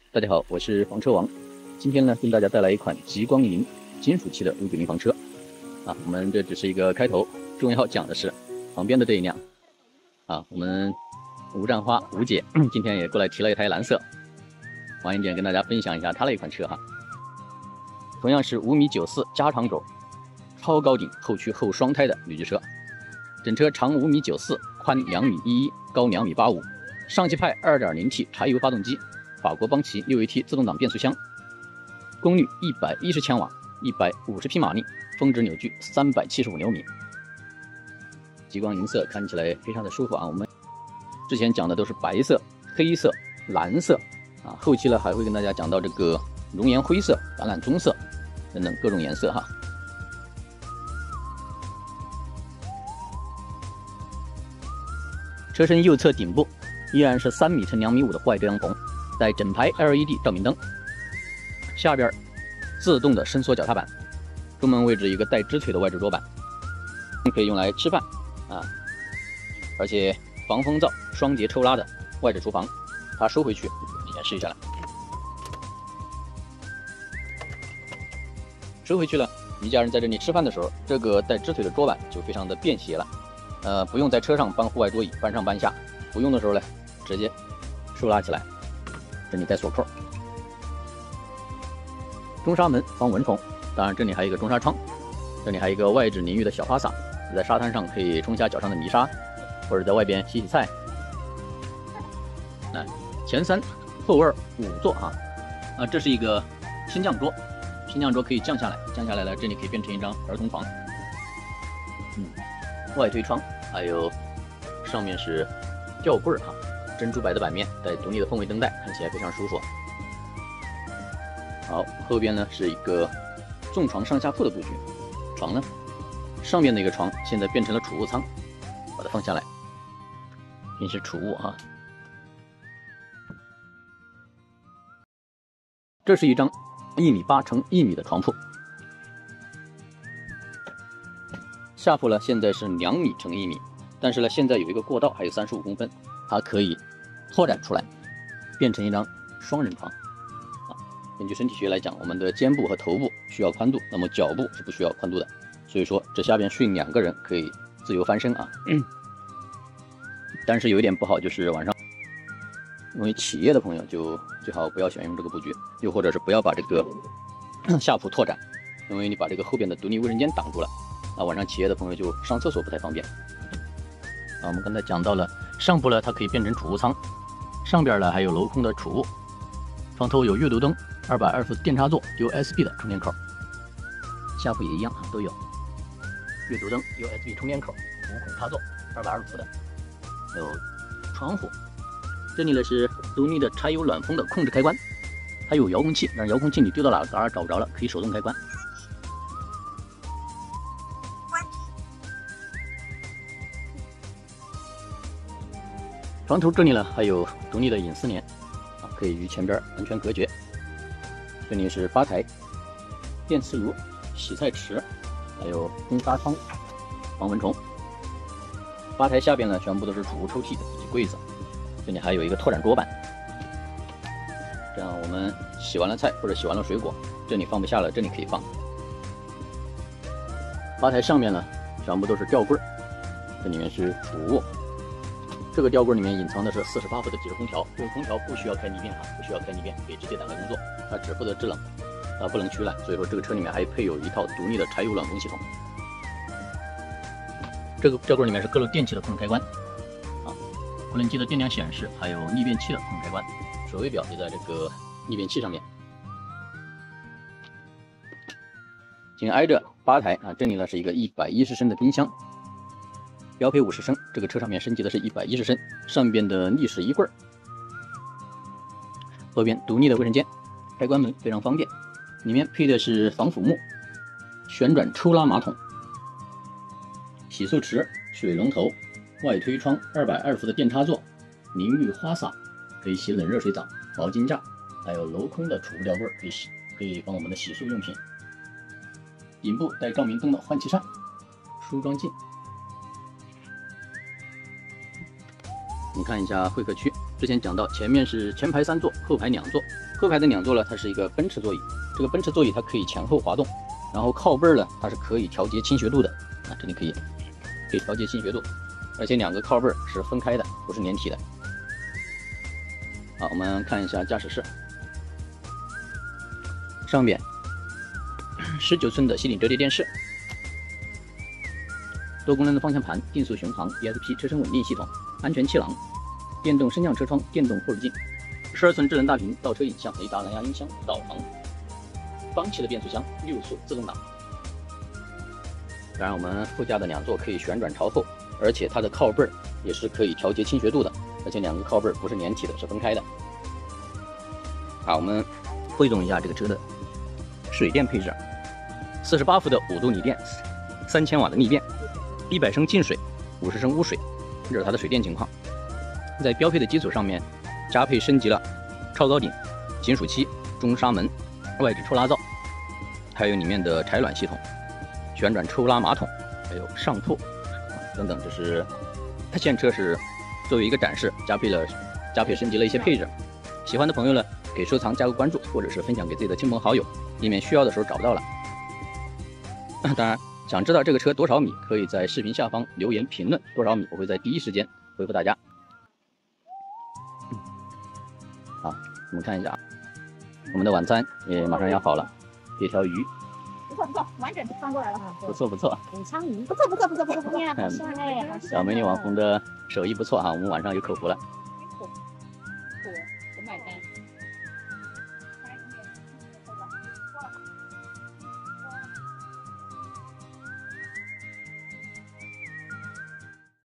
大家好，我是房车王。今天呢，跟大家带来一款极光银金属漆的590房车。我们这只是一个开头，重要讲的是旁边的这一辆。我们吴占花吴姐今天也过来提了一台蓝色，王英姐跟大家分享一下她的一款车哈。同样是5.94米加长轴，超高顶后驱后双胎的旅居车，整车长5.94米，宽2.11米，高2.85米，上汽派 2.0T 柴油发动机。法国邦奇 6AT 自动挡变速箱，功率110千瓦，150匹马力，峰值扭矩375牛米。极光银色看起来非常的舒服啊！我们之前讲的都是白色、黑色、蓝色后期呢还会跟大家讲到这个熔岩灰色、橄榄棕色等等各种颜色哈。车身右侧顶部依然是3米乘2.5米的户外遮阳棚。带整排 LED 照明灯，下边自动的伸缩脚踏板，中门位置一个带支腿的外置桌板，可以用来吃饭而且防风噪双节抽拉的外置厨房，它收回去，你先试一下来，收回去了，一家人在这里吃饭的时候，这个带支腿的桌板就非常的便携了，不用在车上搬户外桌椅搬上搬下，不用的时候呢，直接收拉起来。这里带锁扣，中纱门防蚊虫，当然这里还有一个中纱窗，这里还有一个外置淋浴的小花洒，你在沙滩上可以冲下脚上的泥沙，或者在外边洗洗菜。前3后25座这是一个升降桌，升降桌可以降下来，降下来了，这里可以变成一张儿童床。外推窗，还有上面是吊柜珍珠白的版面，带独立的氛围灯带，看起来非常舒服。好，后边呢是一个纵床上下铺的布局，床呢上面那个床现在变成了储物舱，把它放下来，平时储物这是一张1.8米乘1米的床铺，下铺呢现在是2米乘1米，但是呢现在有一个过道，还有35公分，它可以拓展出来，变成一张双人床根据身体学来讲，我们的肩部和头部需要宽度，那么脚部是不需要宽度的，所以说这下边睡2个人可以自由翻身但是有一点不好，就是晚上因为企业的朋友就最好不要选用这个布局，又或者是不要把这个下铺拓展，因为你把这个后边的独立卫生间挡住了，晚上企业的朋友就上厕所不太方便。我们刚才讲到了上铺呢，它可以变成储物舱，上边呢还有镂空的储物，床头有阅读灯，220伏电插座， USB 的充电口，下铺也一样都有阅读灯， USB 充电口，5孔插座，220伏的，还有窗户。这里呢是独立的柴油暖风的控制开关，它有遥控器，但是遥控器你丢到哪儿找不着了，可以手动开关。床头这里呢还有独立的隐私帘可以与前边完全隔绝。这里是吧台、电磁炉、洗菜池，还有中纱窗防蚊虫。吧台下边呢全部都是储物抽屉以及柜子，这里还有一个拓展桌板，这样我们洗完了菜或者洗完了水果，这里放不下了，这里可以放。吧台上面呢全部都是吊柜，这里面是储物。这个吊柜里面隐藏的是48伏的即时空调，这个空调不需要开逆变不需要开逆变，可以直接打开工作，它只负责制冷，它不能取暖，所以说这个车里面还配有一套独立的柴油暖风系统。这个吊柜里面是各路电器的控制开关涡轮机的电量显示，还有逆变器的控制开关，手位表就在这个逆变器上面。紧挨着吧台这里呢是一个110升的冰箱，标配50升，这个车上面升级的是110升，上边的立式衣柜，后边独立的卫生间，开关门非常方便，里面配的是防腐木、旋转抽拉马桶、洗漱池、水龙头、外推窗、220伏的电插座、淋浴花洒，可以洗冷热水澡、毛巾架，还有镂空的储物吊柜，可以放我们的洗漱用品。顶部带照明灯的换气扇、梳妆镜。你看一下会客区， 之前讲到，前面是前排3座，后排2座。后排的2座呢，它是一个奔驰座椅。这个奔驰座椅它可以前后滑动，然后靠背呢，它是可以调节倾斜度的啊，这里可以调节倾斜度，而且2个靠背是分开的，不是连体的。好，我们看一下驾驶室，上面19寸的吸顶折叠电视，多功能的方向盘，定速巡航 ESP 车身稳定系统，安全气囊。电动升降车窗，电动后视镜，12寸智能大屏，倒车影像，雷达蓝牙音箱，导航，方气的变速箱，6速自动挡。当然，我们副驾的2座可以旋转朝后，而且它的靠背也是可以调节倾斜度的，而且2个靠背不是连体的，是分开的。好，我们汇总一下这个车的水电配置：48伏的5度锂电，3000瓦的逆变，100升净水，50升污水，这是它的水电情况。在标配的基础上面，加配升级了超高顶、金属漆、中纱门、外置抽拉灶，还有里面的柴暖系统、旋转抽拉马桶，还有上铺等等。这是它现车是作为一个展示，加配升级了一些配置。喜欢的朋友呢，给收藏加个关注，或者是分享给自己的亲朋好友，以免需要的时候找不到了。当然，想知道这个车多少米，可以在视频下方留言评论多少米，我会在第一时间回复大家。好，我们看一下啊，我们的晚餐也马上要好了，这条鱼不错不错，完整翻过来了， 不错不错， 武昌鱼不错不错不错不错，好香哎， 小美女网红的手艺不错啊，我们晚上有口福了。